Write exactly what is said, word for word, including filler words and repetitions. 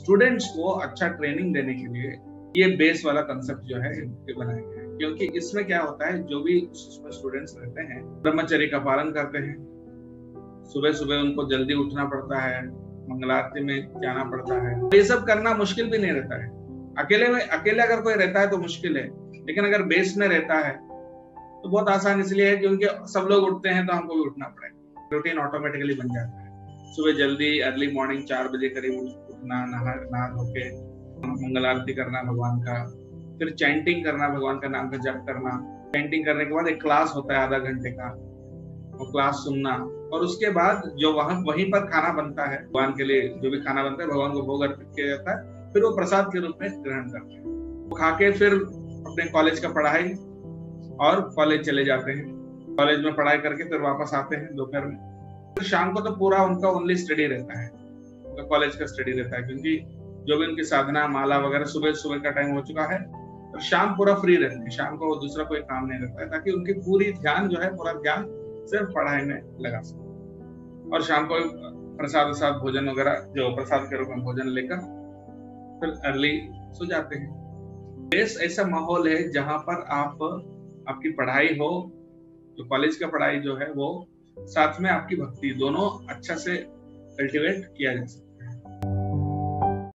Students को अच्छा training देने के लिए ये बेस वाला कंसेप्ट जो है ये बनाया गया है, क्योंकि इसमें क्या होता है, जो भी स्टूडेंट्स रहते हैं ब्रह्मचर्य का पालन करते हैं। सुबह सुबह उनको जल्दी उठना पड़ता है, मंगलारती में जाना पड़ता है। ये सब करना मुश्किल भी नहीं रहता है। अकेले में अकेले अगर कोई रहता है तो मुश्किल है, लेकिन अगर बेस में रहता है तो बहुत आसान इसलिए है क्योंकि सब लोग उठते हैं तो हमको भी उठना पड़ेगा। रूटीन ऑटोमेटिकली बन जाता है। सुबह जल्दी अर्ली मॉर्निंग चार बजे करीब उठना, नहा नहा धो के मंगल आरती करना भगवान का, फिर चैंटिंग करना, भगवान का नाम का जप करना। चैंटिंग करने के बाद एक क्लास होता है आधा घंटे का, वो क्लास सुनना, और उसके बाद जो वहां वहीं पर खाना बनता है भगवान के लिए, जो भी खाना बनता है भगवान को भोग अर्पित किया जाता है, फिर वो प्रसाद के रूप में ग्रहण करते हैं। वो खा के फिर अपने कॉलेज का पढ़ाई और कॉलेज चले जाते हैं। कॉलेज में पढ़ाई करके फिर वापस आते हैं दोपहर में। फिर शाम को तो पूरा उनका ओनली स्टडी रहता है, उनका कॉलेज का स्टडी रहता है, क्योंकि जो भी उनकी साधना माला वगैरह सुबह सुबह का टाइम हो चुका है, तो शाम पूरा फ्री रहते हैं। शाम को दूसरा कोई काम नहीं रहता है, ताकि उनकी पूरी ध्यान जो है पूरा ध्यान सिर्फ पढ़ाई में लगा सके। और शाम को प्रसाद प्रसाद भोजन वगैरह, जो प्रसाद के रूप में भोजन लेकर फिर अर्ली सो जाते हैं। बेस ऐसा माहौल है जहां पर आप आपकी पढ़ाई हो, जो कॉलेज का पढ़ाई जो है वो, साथ में आपकी भक्ति, दोनों अच्छा से कल्टीवेट किया जा सकता है।